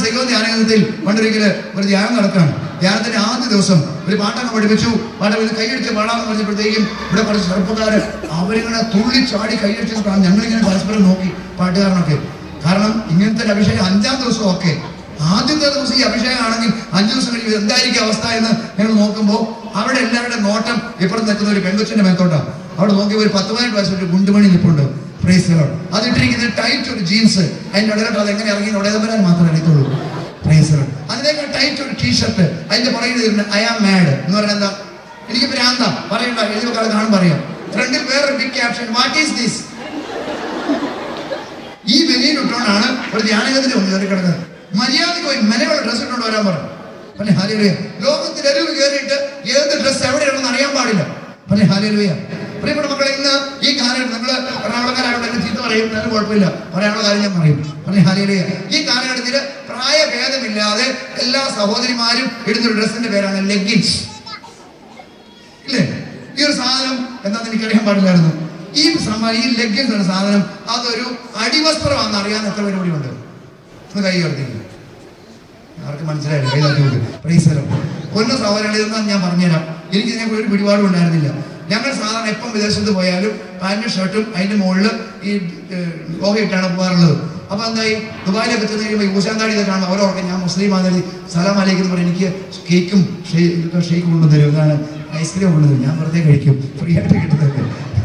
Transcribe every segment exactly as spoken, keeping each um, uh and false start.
സെഗോൻ ധ്യാനത്തിൽ പണ്ടൊരിക്കല് ഒരു ധ്യാനം നടക്കുകയാണ്. ധ്യാനത്തിന്റെ ആദ്യ ദിവസം ഒരു പാട്ടൊക്കെ പഠിപ്പിച്ചു. പാട്ട് ഇത് കൈയടിച്ച് പാടാന്ന് പറഞ്ഞപ്പോഴത്തേക്കും ഇവിടെ കുറച്ച് ചെറുപ്പക്കാര് അവരിങ്ങനെ തുള്ളി ചാടി കൈയടിച്ച് ഞങ്ങളിങ്ങനെ പരസ്പരം നോക്കി പാട്ടുകാരനൊക്കെ. കാരണം ഇങ്ങനത്തെ ഒരു അഭിഷേകം അഞ്ചാം ദിവസം ഒക്കെ, ആദ്യത്തെ ദിവസം ഈ അഭിഷേകം ആണെങ്കിൽ അഞ്ചു ദിവസം കഴിയുമ്പോൾ എന്തായിരിക്കും അവസ്ഥ എന്ന് ഞങ്ങൾ നോക്കുമ്പോൾ അവിടെ എല്ലാവരുടെ നോട്ടം ഇപ്പുറത്ത് നിൽക്കുന്ന ഒരു പെൺകൊച്ചിന്റെ മേത്തോട്ടാണ്. അവിടെ നോക്കി ഒരു പത്ത് പതിനെട്ട് വയസ്സ് ഒരു ഗുണ്ടുമണി നിൽപ്പുണ്ട്. Praise the Lord. അതിട്ടിരിക്കുന്ന ടൈറ്റ് ഒരു ജീൻസ്, അതിന്റെ ഇടയിലോട്ട് അത് എങ്ങനെ ഇറങ്ങി ഉടയതമ്പരാൻ മാത്രമേ അറിയത്തുള്ളൂ. Praise the Lord. അതിനേക്കാൾ ടൈറ്റ് ഒരു ടീഷർട്ട്, അതിന്റെ പുറകിൽ ഐ ആം മാഡ് എന്ന് പറയുന്നത് എന്താ, എനിക്ക് ഭ്രാന്താ പറയണ്ട, എഴുതി വെക്കാതെ കാണും പറയാം. ഫ്രണ്ടിൽ വേറൊരു big caption, what is this. ഈ വെളിയിലിട്ടോണ്ടാണ് ഒരു ധ്യാനകത്തിന് ഒന്ന് കയറി കിടക്കുന്നത്. മര്യാദയ്ക്ക് പോയി മെനയുള്ള ഡ്രസ്സ് ഇട്ടുകൊണ്ട് വരാൻ പറഞ്ഞു. പിന്നെ ഹല്ലേലൂയ. ലോകത്തിൽ എരിവ് കയറിയിട്ട് ഏത് ഡ്രസ്സ് എവിടെയാണെന്ന് അറിയാൻ പാടില്ല. പിന്നെ ഹല്ലേലൂയ. പ്രിയപ്പെട്ട മക്കളെ, ഇന്ന് ഈ കാലഘട്ടം നമ്മൾ എറണാകുളക്കാരായിട്ട് ചീത്ത പറയും, എന്നാലും കുഴപ്പമില്ല, പറയാനുള്ള കാര്യം ഞാൻ പറയും. പിന്നെ ഹല്ലേലൂയ. ഈ കാലഘട്ടത്തിൽ പ്രായഭേദമില്ലാതെ എല്ലാ സഹോദരിമാരും ഇടുന്നൊരു ഡ്രസ്സിന്റെ പേരാണ് ലെഗിൻസ്. ഇല്ലേ? ഈ ഒരു സാധനം എന്താണെന്ന് എനിക്കറിയാൻ പാടില്ലായിരുന്നു. ഈ ഈ ലെഗിൻസ് എന്ന സാധനം അതൊരു അടിവസ്ത്രമാണെന്ന് അറിയാൻ എത്ര പേര് കൂടി ഉണ്ട്? ഒന്ന് കൈ ഉയർത്തിക്കും. ആർക്ക് മനസ്സിലായില്ല? കൈ തട്ടി. Praise the Lord. പൊന്നു സഹോദരങ്ങളിൽ നിന്നാണ് ഞാൻ പറഞ്ഞുതരാം. എനിക്ക് ഇതിനെക്കുറിച്ച് ഒരു പിടിപാടും ഉണ്ടായിരുന്നില്ല. ഞങ്ങൾ സാധാരണ എപ്പം വിദേശത്ത് പോയാലും പാന്റും ഷർട്ടും അതിന്റെ മുകളിൽ ഈ ലോഹയിട്ടാണ് പോകാറുള്ളത്. അപ്പൊ എന്തായി, ദുബായിലൊക്കെ ചെന്ന് കഴിയുമ്പോൾ ഊശാന്താടി ഇതൊക്കെ കാണുമ്പോൾ ഓരോ ഓർക്കും ഞാൻ മുസ്ലിം ആണെങ്കിൽ സലാം അലൈക്കും എന്ന് പറഞ്ഞ് എനിക്ക് കേക്കും ഷെയ്ക്ക് കൊണ്ടുതരും, എന്നാണ് ഐസ്ക്രീം കൊണ്ടുതരും, ഞാൻ വെറുതെ കഴിക്കും, ഫ്രീ ആയിട്ട് കിട്ടുന്നത്.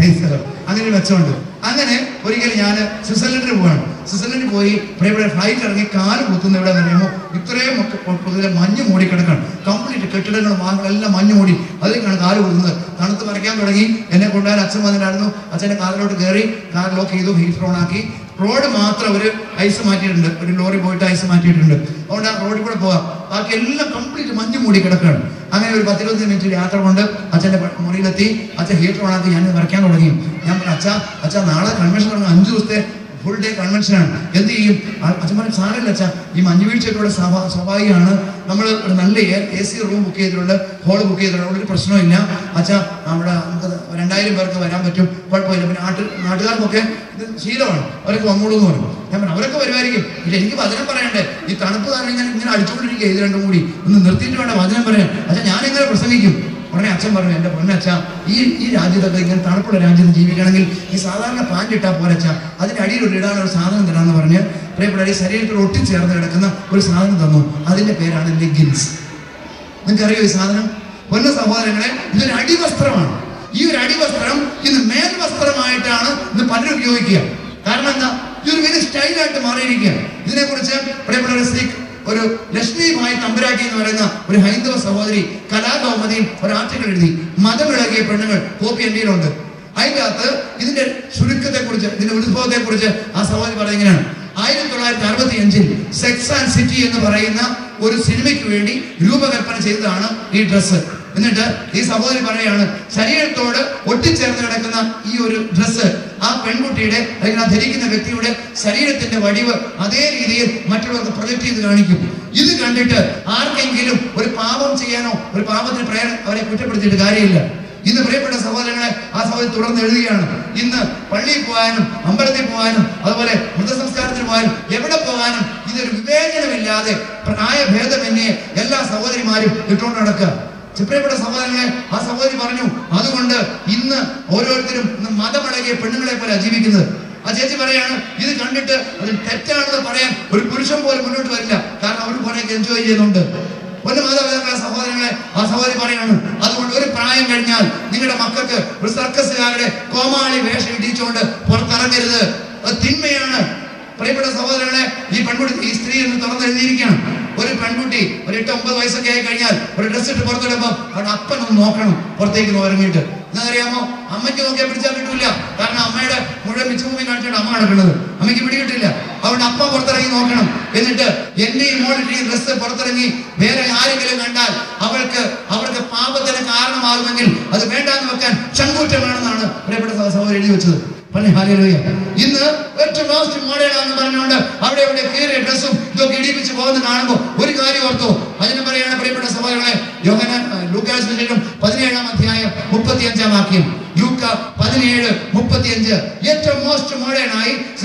അങ്ങനെ ഒരു മെച്ചമുണ്ട്. അങ്ങനെ ഒരിക്കലും ഞാൻ സ്വിറ്റ്സർലൻഡിൽ പോവാണ്. സ്വിറ്റ്സർലൻഡിൽ പോയി പ്രിയപ്പെട്ട ഫ്ലൈറ്റ് ഇറങ്ങി കാല് കുത്തുന്ന എവിടെ പറയുമ്പോൾ ഇത്രയും പൊതുവെ മഞ്ഞ് മൂടി കിടക്കണം. കംപ്ലീറ്റ് കെട്ടിടങ്ങളും വാഹനങ്ങളെല്ലാം മഞ്ഞ് മൂടി, അതിലേക്കാണ് കാല് കുത്തുന്നത്. തണുത്ത് മറിക്കാൻ തുടങ്ങി. എന്നെ കൊണ്ടുപോകാൻ അച്ഛൻ വന്നിട്ടായിരുന്നു. അച്ഛൻ്റെ കാറിലോട്ട് കയറി, കാർ ലോക്ക് ചെയ്തു, ഹീറ്റ് ഓൺ ആക്കി. റോഡ് മാത്രം ഒരു ഐസ് മാറ്റിയിട്ടുണ്ട്, ഒരു ലോറി പോയിട്ട് ഐസ് മാറ്റിയിട്ടുണ്ട്. അതുകൊണ്ട് ആ റോഡിൽ കൂടെ പോകാം. ബാക്കി എല്ലാം കംപ്ലീറ്റ് മഞ്ഞ് മൂടി കിടക്കുകയാണ്. അങ്ങനെ ഒരു പത്തിരുപത്തി മിനിറ്റ് യാത്ര കൊണ്ട് അച്ഛൻ്റെ മുറിയിലെത്തി. അച്ഛൻ ഹീറ്റർ ഓണാക്കി ഞാൻ വരയ്ക്കാൻ തുടങ്ങി. ഞാൻ പറഞ്ഞു, അച്ഛാ അച്ഛാ നാളെ കൺവെൻഷൻ തുടങ്ങും, അഞ്ചു ദിവസത്തെ ഫുൾ ഡേ കൺവെൻഷനാണ്, എന്ത് ചെയ്യും? അച്ഛൻ പറഞ്ഞു, സാരമില്ല അച്ഛാ, ഈ മഞ്ഞ് വീഴ്ചയൊക്കെ സ്വാഭാ സ്വാഭാവികമാണ് നമ്മൾ ഒരു നല്ല എ സി റൂം ബുക്ക് ചെയ്തിട്ടുണ്ട്, ഹോൾ ബുക്ക് ചെയ്തിട്ടുണ്ട്, അവിടെ ഒരു പ്രശ്നമില്ല അച്ഛാ, നമ്മുടെ നമുക്ക് രണ്ടായിരം പേർക്ക് വരാൻ പറ്റും, കുഴപ്പമില്ല. പിന്നെ നാട്ടിൽ നാട്ടുകാർക്കൊക്കെ ഇത് ശീലമാണ്, അവരൊക്കെ വന്നോളൂ എന്ന് പറഞ്ഞു. ഞാൻ പറഞ്ഞു അവരൊക്കെ വരുമായിരിക്കും. ഇല്ല, എനിക്ക് വചനം പറയണ്ടേ, ഈ തണുപ്പ് കാരണം ഞാൻ ഇങ്ങനെ അടിച്ചുകൊണ്ടിരിക്കുക, ഇത് രണ്ടും കൂടി ഒന്ന് നിർത്തിയിട്ട് വേണ്ട വചനം പറയാൻ. അച്ഛാ ഞാനെങ്ങനെ പ്രസംഗിക്കും? ഉടനെ അച്ഛൻ പറഞ്ഞു, എൻ്റെ പൊന്നച്ഛ, ഈ ഈ രാജ്യത്തൊക്കെ ഇങ്ങനെ തണുപ്പുള്ള രാജ്യത്ത് ജീവിക്കണമെങ്കിൽ ഈ സാധാരണ പാൻറ് ഇട്ടാൽ പോരച്ച, അതിൻ്റെ അടിയിൽ ഒരു ഇടാനൊരു സാധനം തരാമെന്ന് പറഞ്ഞ് പ്രിയപ്പെട്ട ഈ ശരീരത്തിൽ ഒട്ടിച്ചേർന്ന് കിടക്കുന്ന ഒരു സാധനം തന്നു. അതിൻ്റെ പേരാണ് ലെഗിൻസ്. നിങ്ങൾക്കറിയോ ഈ സാധനം? പൊന്ന സഹോദരങ്ങളെ, ഇതൊരു അടിവസ്ത്രമാണ്. ഈ ഒരു അടിവസ്ത്രം ഇന്ന് മേൽവസ്ത്രമായിട്ടാണ് ഇന്ന് പലരും ഉപയോഗിക്കുക. കാരണം എന്താ? ഇതൊരു വലിയ സ്റ്റൈലായിട്ട് മാറിയിരിക്കുക. ഇതിനെക്കുറിച്ച് പ്രിയപ്പെട്ട സിഖ് ഒരു ലക്ഷ്മിഭായ് തമ്പുരാട്ടി എന്ന് പറയുന്ന ഒരു ഹൈന്ദവ സഹോദരി കലാകൗമുദിയിൽ ഒരു ആർട്ടിക്കിൾ എഴുതി. മതമിളകിയ പെണ്ണുങ്ങൾ, കോപ്പി എൻ്റെ കയ്യിലുണ്ട്. അതിൻ്റെ അകത്ത് ഇതിന്റെ ചുരുക്കത്തെ കുറിച്ച്, ഇതിന്റെ ഉത്ഭവത്തെ കുറിച്ച് ആ സഹോദരി പറയുന്നതാണ്. ആയിരത്തി തൊള്ളായിരത്തി അറുപത്തി അഞ്ചിൽ സെക്സ് ആൻഡ് സിറ്റി എന്ന് പറയുന്ന ഒരു സിനിമയ്ക്ക് വേണ്ടി രൂപകൽപ്പന ചെയ്തതാണ് ഈ ഡ്രസ്സ്. എന്നിട്ട് ഈ സഹോദരി പറയുകയാണ്, ശരീരത്തോട് ഒട്ടിച്ചേർന്ന് കിടക്കുന്ന ഈ ഒരു ഡ്രസ്സ് ആ പെൺകുട്ടിയുടെ അല്ലെങ്കിൽ ആ ധരിക്കുന്ന വ്യക്തിയുടെ ശരീരത്തിന്റെ വടിവ് അതേ രീതിയിൽ മറ്റുള്ളവർക്ക് പ്രൊജക്ട് ചെയ്ത് കാണിക്കും. ഇത് കണ്ടിട്ട് ആർക്കെങ്കിലും ഒരു പാപം ചെയ്യാനോ ഒരു പാപത്തിന് പ്രേരണ അവരെ കുറ്റപ്പെടുത്തിയിട്ട് കാര്യമില്ല. ഇന്ന് പ്രിയപ്പെട്ട സഹോദരങ്ങളെ, ആ സഹോദരി തുടർന്ന് എഴുതുകയാണ്, ഇന്ന് പള്ളിയിൽ പോകാനും അമ്പലത്തിൽ പോകാനും അതുപോലെ മൃതസംസ്കാരത്തിന് പോകാനും എവിടെ പോകാനും ഇതൊരു വിവേചനമില്ലാതെ പ്രായഭേദമന്യേ എല്ലാ സഹോദരിമാരും ഇട്ടുകൊണ്ട് നടക്കുക. പ്രിയപ്പെട്ട സഹോദരങ്ങളെ, ആ സഹോദരി പറഞ്ഞു, അതുകൊണ്ട് ഇന്ന് ഓരോരുത്തരും ഇന്ന് മതമടങ്ങിയ പെണ്ണുങ്ങളെ പോലെ ജീവിക്കുന്നത്. ആ ചേച്ചി പറയാണ്, ഇത് കണ്ടിട്ട് അത് തെറ്റാണെന്ന് പറയാൻ ഒരു പുരുഷൻ പോലും മുന്നോട്ട് വരില്ല. കാരണം അവർ കുറെ എൻജോയ് ചെയ്യുന്നുണ്ട്. ഒരു മാതാപിതാക്കളെ സഹോദരങ്ങളെ, ആ സഹോദരി പറയാണ്, അതുകൊണ്ട് ഒരു പ്രായം കഴിഞ്ഞാൽ നിങ്ങളുടെ മക്കൾക്ക് ഒരു സർക്കസുകാരുടെ കോമാളി വേഷം ഇടിച്ചുകൊണ്ട് പുറത്തിറങ്ങരുത്. അത് തിന്മയാണ്. പ്രിയപ്പെട്ട സഹോദരങ്ങളെ, ഈ പെൺകുട്ടി ഈ സ്ത്രീ എന്ന് തുറന്ന് എഴുതിയിരിക്കുകയാണ്. ഒരു പെൺകുട്ടി ഒരു എട്ട് ഒമ്പത് വയസ്സൊക്കെ ആയി കഴിഞ്ഞാൽ ഒരു ഡ്രസ് ഇട്ട് പുറത്തിടുമ്പോൾ അവിടെ അപ്പനൊന്ന് നോക്കണം പുറത്തേക്ക് ഇറങ്ങിയിട്ട്. എന്നറിയാമോ, അമ്മയ്ക്ക് നോക്കിയാൽ പിടിച്ചാൽ കിട്ടൂല. കാരണം അമ്മയുടെ മുഴുവൻ മിച്ചഭൂമി കാണിച്ചിട്ട് അമ്മ നടക്കുന്നത്, അമ്മയ്ക്ക് പിടികിട്ടില്ല. അവിടെ അപ്പ പുറത്തിറങ്ങി നോക്കണം. എന്നിട്ട് എന്റെ ഈ മോളിന്റെ ഈ ഡ്രസ്സ് പുറത്തിറങ്ങി വേറെ ആരെങ്കിലും കണ്ടാൽ അവൾക്ക് അവൾക്ക് പാപത്തിന് കാരണമാകുമെങ്കിൽ അത് വേണ്ടാന്ന് വെക്കാൻ ചങ്കൂറ്റം വേണമെന്നാണ് പ്രിയപ്പെട്ട സഹോദരി എഴുതി വെച്ചത്. പറഞ്ഞ ഹല്ലേലൂയ. ഇന്ന് ഏറ്റവും മോസ്റ്റ് മോഡേണാന്ന് പറഞ്ഞുകൊണ്ട് അവിടെ ഇവിടെ കീറിയ ഡ്രസ്സും ഇതൊക്കെ ഇടിപ്പിച്ച് പോകുന്നത് കാണുമ്പോൾ ഒരു കാര്യം ഓർത്തോ, അതിന് പറയാണ് പ്രിയപ്പെട്ട സഹോദരങ്ങളെ, യോഹന്നാൻ ലൂക്കാസ് ലേഖനം പതിനേഴാം അധ്യായം മുപ്പത്തിയഞ്ചാം വാക്യം. ലൂക്ക പതിനേഴ് മുപ്പത്തിയഞ്ച്. ഏറ്റവും മോസ്റ്റ് മോഡേണായി ശ്രീവത്സൻ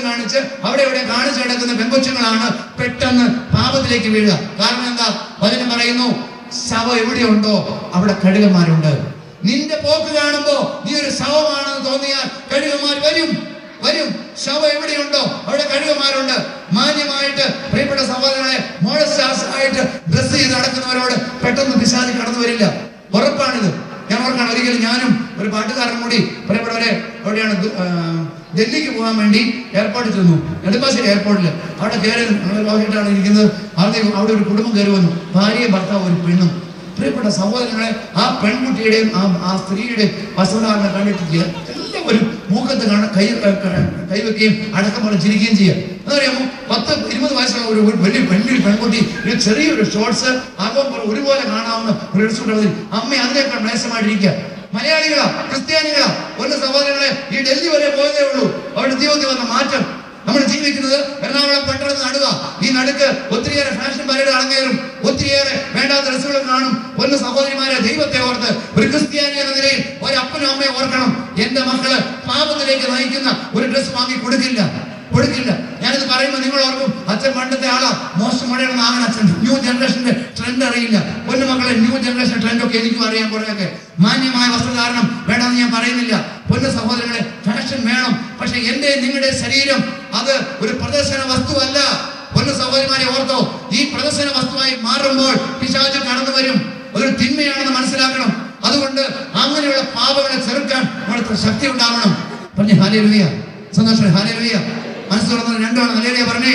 കാണിച്ച് അവിടെ ഇവിടെ കാണിച്ചു കിടക്കുന്ന പെൺകൊച്ചുങ്ങളാണ് പെട്ടെന്ന് പാപത്തിലേക്ക് വീഴുക. കാരണം എന്താ? വചനം പറയുന്നു, ശവം എവിടെയുണ്ടോ അവിടെ കഴുകന്മാരുണ്ട്. നിന്റെ പോക്ക് കാണുമ്പോ നീ ഒരു ശവമാണെന്ന് തോന്നിയാൽ കഴുകന്മാർ വരും വരും ശവം എവിടെയുണ്ടോ അവിടെ കഴുകന്മാരുണ്ട്. മാന്യമായിട്ട് പ്രിയപ്പെട്ട സഹോദരങ്ങളെ, മോഡസ്റ്റായിട്ട് ഡ്രസ് ചെയ്ത് നടക്കുന്നവരോട് പെട്ടെന്ന് പിശാച് കടന്നു വരില്ല. ഉറപ്പാണിത്. ഞാൻ ഓർക്കാണ്, ഒരിക്കലും ഞാനും ഒരു പാട്ടുകാരൻ കൂടി പ്രിയപ്പെട്ടവരെ എവിടെയാണ് ഡൽഹിക്ക് പോകാൻ വേണ്ടി എയർപോർട്ടിൽ ചെന്നു. നെടുമ്പാശ്ശേരി എയർപോർട്ടിൽ അവിടെ കയറി ലോകത്തായിട്ടാണ് ഇരിക്കുന്നത്. അവിടെ അവിടെ ഒരു കുടുംബം കയറി വന്നു, ഭാര്യയും ഭർത്താവും ഒരു പെണ്ണും. പ്രിയപ്പെട്ട സഹോദരങ്ങളെ, ആ പെൺകുട്ടിയുടെയും ആ ആ സ്ത്രീയുടെയും വസ്ത്രധാരണം കണ്ടിട്ടില്ല. എല്ലാവരും മൂക്കത്ത് കാണാൻ കൈ കൈവെക്കുകയും അടക്കം പോലെ ചിരിക്കുകയും ചെയ്യുക. അതറിയാമോ? പത്ത് ഇരുപത് വയസ്സുള്ള ഒരു വലിയ വലിയൊരു പെൺകുട്ടി ഒരു ചെറിയൊരു ഷോർട്സ് ആകും ഒരുപോലെ കാണാവുന്ന ഒരു ഡ്രസ് അമ്മ അതിനേക്കാൾ മേശമായിട്ടിരിക്കുക. മലയാളികളാ, ക്രിസ്ത്യാനികളാ, ഒരു സഹോദരങ്ങളെ, ഈ ഡൽഹി വരെ പോയതേ ഉള്ളൂ. അവരുടെ ജീവിതത്തിൽ വന്ന മാറ്റം. നമ്മൾ ജീവിക്കുന്നത് എറണാകുളം പട്ടണത്ത് നടുക. ഈ നടുക്ക് ഒത്തിരിയേറെ ഫാഷൻ പരേഡ് അടങ്ങേറും, ഒത്തിരിയേറെ വേണ്ടാത്ത ഡ്രസ്സുകൾ കാണും. ഒന്ന് സഹോദരിമാരെ, ദൈവത്തെ ഓർത്ത് ഒരു ക്രിസ്ത്യാനി എന്ന നിലയിൽ ഒരു അപ്പനും അമ്മയെ ഓർക്കണം. എന്റെ മക്കള് പാപത്തിലേക്ക് നയിക്കുന്ന ഒരു ഡ്രസ് വാങ്ങി കൊടുക്കില്ല കൊടുക്കില്ല ഞാനിത് പറയുമ്പോൾ നിങ്ങൾ ഓർക്കും, അച്ഛൻ പണ്ടത്തെ ആളാ, മോശം മഴയൊന്നും ആകണം അച്ഛൻ. ന്യൂ ജനറേഷന്റെ ട്രെൻഡ് അറിയില്ല. പൊന്നു മക്കളെ, ന്യൂ ജനറേഷൻ ട്രെൻഡൊക്കെ എനിക്കും അറിയാൻ കുറെയൊക്കെ. മാന്യമായ വസ്ത്രധാരണം വേണമെന്ന് ഞാൻ പറയുന്നില്ല. പൊന്നു സഹോദരങ്ങളെ, ഫാഷൻ വേണം. പക്ഷെ എന്റെ നിങ്ങളുടെ ശരീരം അത് ഒരു പ്രദർശന വസ്തുവല്ല. പൊന്നു സഹോദരിമാരെ ഓർത്തോ, ഈ പ്രദർശന വസ്തുവായി മാറുമ്പോൾ പിശാച് കടന്നു വരും. ഒരു തിന്മയാണെന്ന് മനസ്സിലാക്കണം. അതുകൊണ്ട് അങ്ങനെയുള്ള പാപങ്ങളെ ചെറുക്കാൻ നമ്മുടെ ശക്തി ഉണ്ടാവണം. പറഞ്ഞേ ഹല്ലേലൂയ. സന്തോഷം. ഹല്ലേലൂയ. മനസ്സ് തുറന്നത് രണ്ടാണ്. ഹല്ലേലൂയ പറഞ്ഞേ.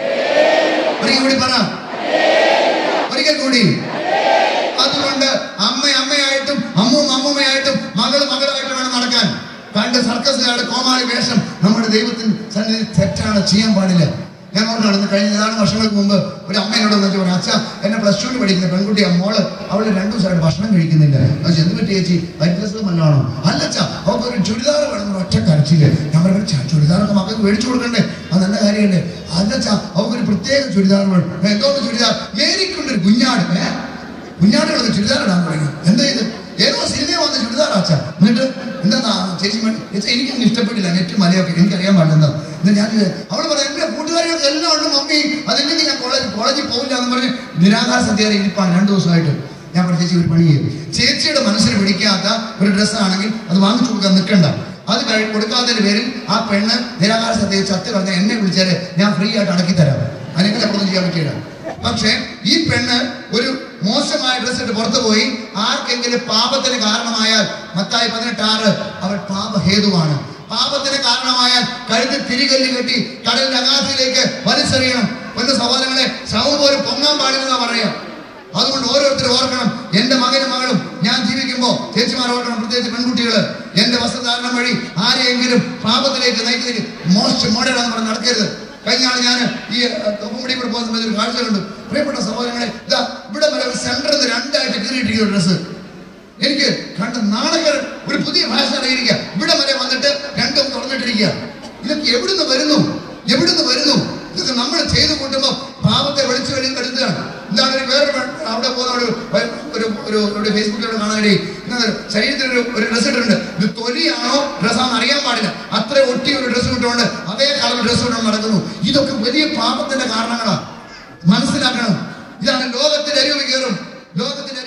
ഒരിക്കൽ കൂടി പറ, ഒരിക്കൽ കൂടി. അതുകൊണ്ട് അമ്മ അമ്മയായിട്ടും അമ്മും അമ്മൂമ്മയായിട്ടും മകൾ മകളായിട്ടും വേണം നടക്കാൻ. കണ്ട് സർക്കസുകാരുടെ കോമാളി വേഷം നമ്മുടെ ദൈവത്തിന് സന്നിധി തെറ്റാണ്, ചെയ്യാൻ പാടില്ല. ഞാൻ ഓർമ്മ കഴിഞ്ഞ ഏതാനും വർഷങ്ങൾക്ക് മുമ്പ് ഒരു അമ്മയോട് വെച്ച് പറഞ്ഞു, അച്ഛാ എന്നെ പ്ലസ് ടുവിൽ പഠിക്കുന്ന പെൺകുട്ടി മോള് അവള് രണ്ടു ദിവസമായിട്ട് ഭക്ഷണം കഴിക്കുന്നില്ല. എന്ത് പറ്റി ചേച്ചി, വൈദ്യസുഖം നല്ലതാണോ? അല്ലച്ചാ അവൾക്ക് ഒരു ചുരിദാർ വേണമെന്ന് ഒറ്റ കരച്ചില്ല. ഞാൻ പറഞ്ഞു, ചുരിദാറൊക്കെ മക്കൾക്ക് മേടിച്ചു കൊടുക്കണ്ടേ, അത് നല്ല കാര്യമല്ലേ? അല്ലച്ചാ അവൾക്കൊരു പ്രത്യേക ചുരിദാർ വേണം. എന്തോന്ന് ചുരിദാർ? മേരിക്കൊണ്ടൊരു കുഞ്ഞാട് ഏ കുഞ്ഞാടുകളൊക്കെ ചുരിദാർ ഇടാൻ തുടങ്ങി. എന്താ ഇത്? ഏതോ സിനിമ വന്ന ചുരിദാർ അച്ഛാ. എന്നിട്ട് എന്താ ചേച്ചി എനിക്കൊന്നും ഇഷ്ടപ്പെട്ടില്ല. നെറ്റ് മലയൊക്കെ എനിക്കറിയാൻ പാടില്ല. എന്താ ഞാൻ അവള് പറയാം, എന്റെ കൂട്ടുകാരികൾക്ക് എല്ലാം ഉണ്ട് മമ്മി, അതില്ലെങ്കിൽ ഞാൻ കോളേജ് കോളേജിൽ പോകില്ല എന്ന് പറഞ്ഞ് നിരാകാര സന്ധ്യയിൽ ഇരിപ്പാണ് രണ്ടു ദിവസമായിട്ട്. ഞാൻ പറഞ്ഞു, ചേച്ചി ഒരു പണി ചെയ്യും, ചേച്ചിയുടെ മനസ്സിന് പിടിക്കാത്ത ഒരു ഡ്രസ്സാണെങ്കിൽ അത് വാങ്ങിച്ചു കൊടുക്കാൻ നിൽക്കണ്ട. അത് കഴി കൊടുക്കാത്തതിന്റെ പേരിൽ ആ പെണ്ണ് നിരാകാര സന്ധ്യയിൽ ചത്ത് പറഞ്ഞ എന്നെ വിളിച്ചാല് ഞാൻ ഫ്രീ ആയിട്ട് അടക്കി തരാം. അതിനെങ്കിലും അപ്പുറം ചെയ്യാൻ പറ്റിയില്ല. പക്ഷെ ഈ പെണ്ണ് ഒരു മോശമായ ഡ്രസ് ഇട്ട് പുറത്തു പോയി ആർക്കെങ്കിലും പാപത്തിന് കാരണമായാൽ മത്തായി പതിനെട്ട് ആറ് അവൾ പാപഹേതുവാണ്. പാപത്തിന് കാരണമായാൽ കഴുത്തിൽ തിരികല്ല് കെട്ടി കടലിന്റെ അഗാധത്തിലേക്ക് വലിച്ചെറിയണം. എന്റെ സഹോദരങ്ങളെ, ശവം പോലും പൊങ്ങാൻ പാടില്ലെന്നാ പറയാം. അതുകൊണ്ട് ഓരോരുത്തരും ഓർക്കണം, എന്റെ മകനും മകളും ഞാൻ ജീവിക്കുമ്പോ ചേച്ചിമാർ ഓർക്കണം, പ്രത്യേകിച്ച് പെൺകുട്ടികള്, എന്റെ വസ്ത്രധാരണം വഴി ആരെയെങ്കിലും പാപത്തിലേക്ക് നയിക്കുന്നതിന് മോശം മോഡലാണെന്ന് പറഞ്ഞ് നടക്കരുത്. കഴിഞ്ഞ ആൾ ഞാൻ ഈ തൊപ്പുമുടി കൂടെ പോകുന്ന സമയത്ത് ഒരു കാഴ്ച കണ്ടു. പ്രിയപ്പെട്ട സഹോദരങ്ങളെ, ഇതാ ഇവിടെ വരെ ഒരു സെന്ററിൽ നിന്ന് രണ്ടായിട്ട് കീറിയിട്ടിരിക്കുന്ന ഡ്രസ്സ് എനിക്ക് കണ്ട നാണകരം. ഒരു പുതിയ ഫാഷൻ അറിയിരിക്കുക. ഇവിടെ വരെ വന്നിട്ട് രണ്ടും തുറന്നിട്ടിരിക്കുക. ഇതൊക്കെ എവിടുന്ന് വരുന്നു എവിടുന്ന് വരുന്നു ഇതൊക്കെ നമ്മൾ ചെയ്തു കൂട്ടുമ്പോൾ പാപത്തെ വിളിച്ചു കഴിഞ്ഞ് കരുതുകയാണ്. എന്താണ് ഒരു വേറെ അവിടെ പോകുന്ന ഒരു ഒരു ഒരു ഫേസ്ബുക്കിലൂടെ കാണാനേ ശരീരത്തിൽ ഒരു ഒരു ഡ്രസ്സ് ഇട്ടിട്ടുണ്ട്. ഇത് തൊലിയാണോ ഡ്രസ്സാണെന്ന് അറിയാൻ പാടില്ല. അത്ര ഒട്ടി ഒരു ഡ്രസ്സ് ഇട്ടുകൊണ്ട് അതേ കളർ ഡ്രസ്സ് ഇട്ടുകൊണ്ട് നടക്കുന്നു. ഇതൊക്കെ വലിയ പാപത്തിന്റെ കാരണങ്ങളാണ്. മനസ്സിലാക്കണം. ഇതാണ് ലോകത്തിന്റെ അരിവ് കയറും. ലോകത്തിന്റെ